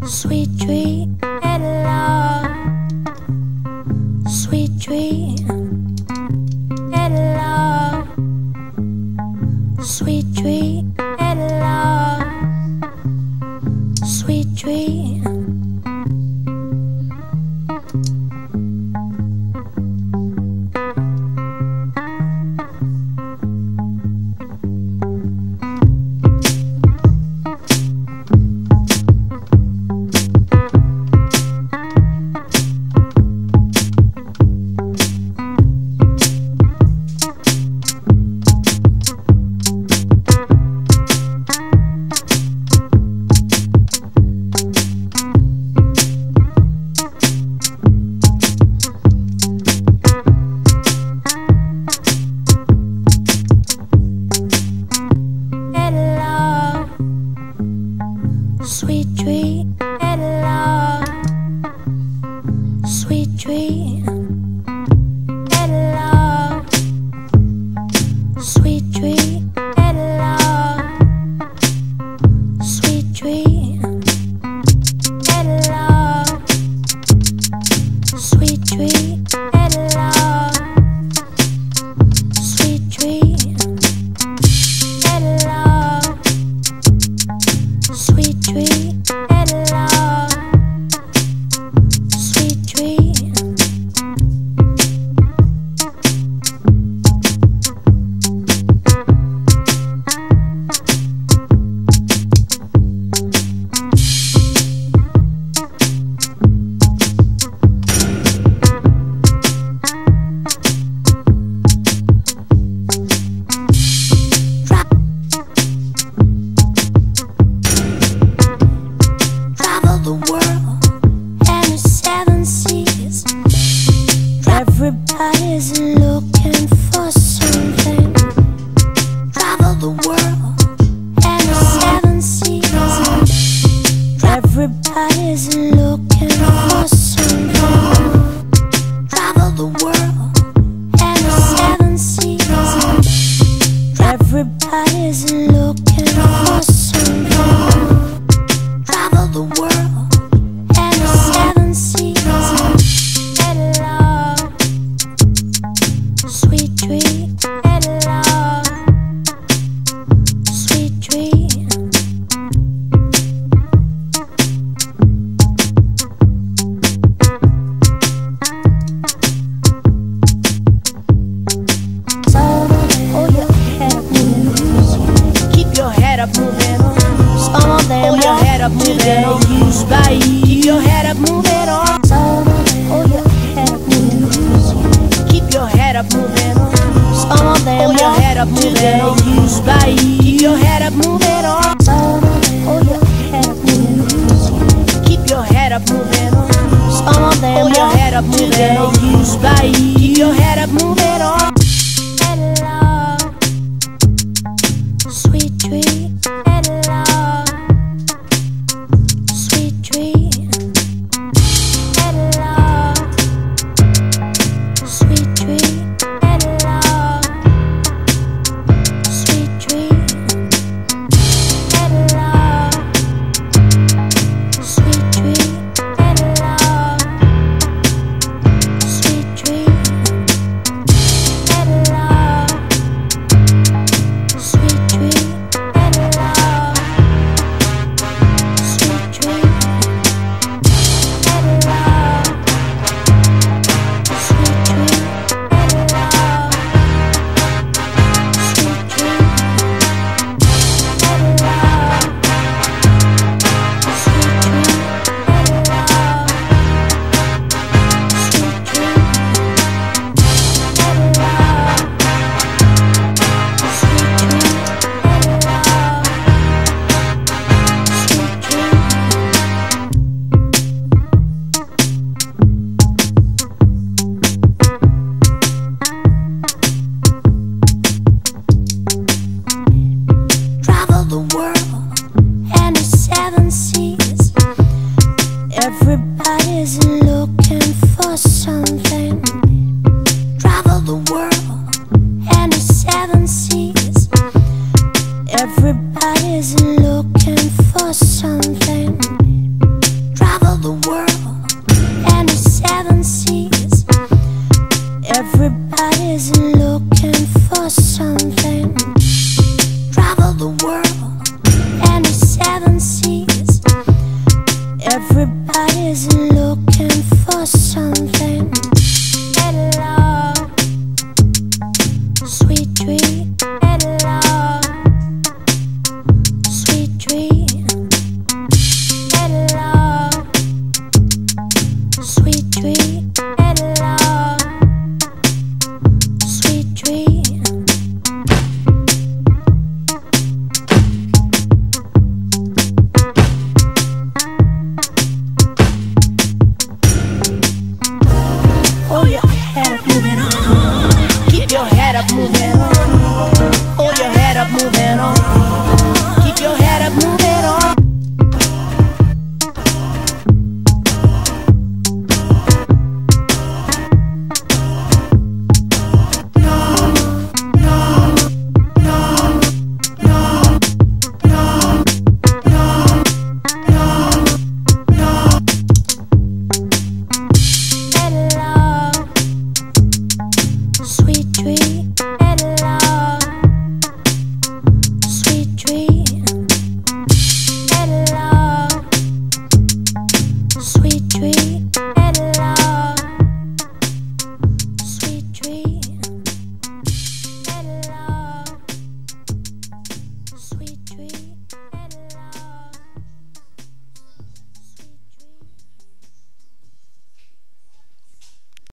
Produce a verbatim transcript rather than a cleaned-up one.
Sweet dream and love, sweet dream and love, sweet dream and love, sweet dream. Sweet dream and love, sweet dream and love, sweet dream and love, sweet dream and love, sweet dream and love, sweet dream and love, sweet dream and love, sweet dream. Travel the world and the seven seas. Everybody's looking for something. Travel the world and the seven seas. Everybody's looking for something. Travel the world and the seven seas. Everybody's looking for something. Travel the world and the seven seas and love, sweet dream and love, sweet dream. So hold your head up moving, keep your head up moving on. Some of them hold your head up moving on. Use by keep your head up moving on. Some of them hold your head up moving on. Keep your head up moving on. Some of them hold your head up moving on. Use by keep your head up moving on. Some of them hold your head up moving on. Keep your head up moving on. Some of them hold your head up moving on. Use by keep your head up moving on. And love, sweet dream and love, sweet dream and love, sweet dream and love, sweet dream and love, sweet dream and love, sweet dream and is looking for something. Hello, sweet dream. Hello, sweet dream. Hello, sweet dream. Hello, sweet dream. Hold your head up, moving on. Keep your head up, moving on. Hold your head up, moving on. Keep your head up, moving on. Sweet dream, hello, sweet dream, hello, sweet dream.